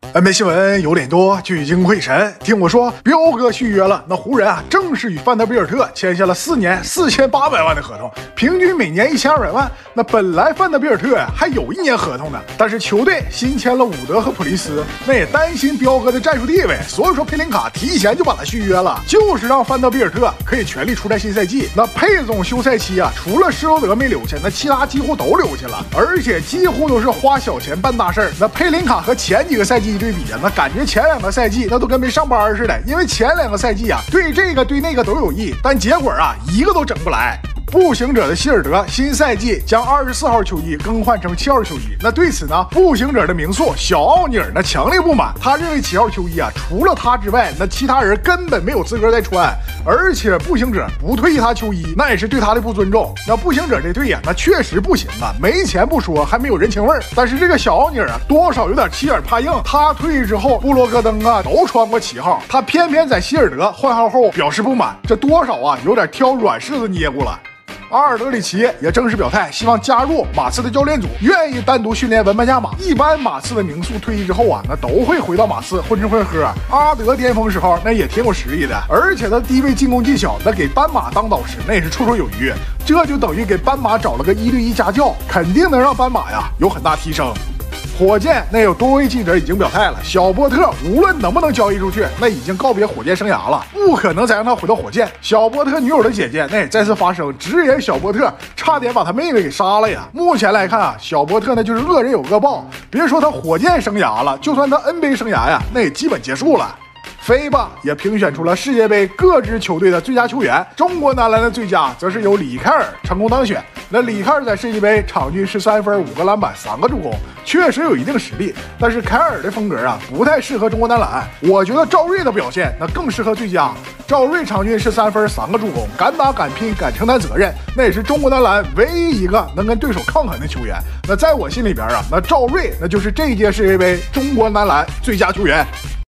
NBA 新闻有点多，聚精会神。听我说，彪哥续约了。那湖人啊，正式与范德比尔特签下了4年4800万的合同，平均每年1200万。那本来范德比尔特还有1年合同呢，但是球队新签了伍德和普利斯，那也担心彪哥的战术地位，所以说佩林卡提前就把他续约了，就是让范德比尔特可以全力出战新赛季。那佩总休赛期啊，除了施罗德没留下，那其他几乎都留下了，而且几乎都是花小钱办大事儿。那佩林卡和前几个赛季一对比啊，那感觉前2个赛季那都跟没上班似的，因为前2个赛季啊，对这个对那个都有益，但结果啊，一个都整不来。步行者的希尔德新赛季将24号球衣更换成7号球衣，那对此呢，步行者的名宿小奥尼尔呢强烈不满，他认为7号球衣啊，除了他之外，那其他人根本没有资格再穿，而且步行者不退他球衣，那也是对他的不尊重。那步行者这队呀，那确实不行啊，没钱不说，还没有人情味儿。但是这个小奥尼尔啊，多少有点欺软怕硬，他退役之后，布罗格登啊都穿过7号，他偏偏在希尔德换号后表示不满，这多少啊有点挑软柿子捏过了。阿尔德里奇也正式表态，希望加入马刺的教练组，愿意单独训练文班亚马。一般马刺的名宿退役之后啊，那都会回到马刺混吃混喝。阿德巅峰时候那也挺有实力的，而且他低位进攻技巧，那给斑马当导师那也是绰绰有余。这就等于给斑马找了个1对1家教，肯定能让斑马呀有很大提升。火箭那有多位记者已经表态了，小波特无论能不能交易出去，那已经告别火箭生涯了，不可能再让他回到火箭。小波特女友的姐姐那也再次发声，直言小波特差点把他妹妹给杀了呀。目前来看啊，小波特那就是恶人有恶报，别说他火箭生涯了，就算他 NBA 生涯呀，那也基本结束了。FIBA也评选出了世界杯各支球队的最佳球员，中国男篮的最佳则是由里凯尔成功当选。那里凯尔在世界杯场均13分、5个篮板、3个助攻，确实有一定实力，但是凯尔的风格啊不太适合中国男篮。我觉得赵睿的表现那更适合最佳。赵睿场均13分、3个助攻，敢打敢拼敢承担责任，那也是中国男篮唯一一个能跟对手抗衡的球员。那在我心里边啊，那赵睿那就是这一届世界杯中国男篮最佳球员。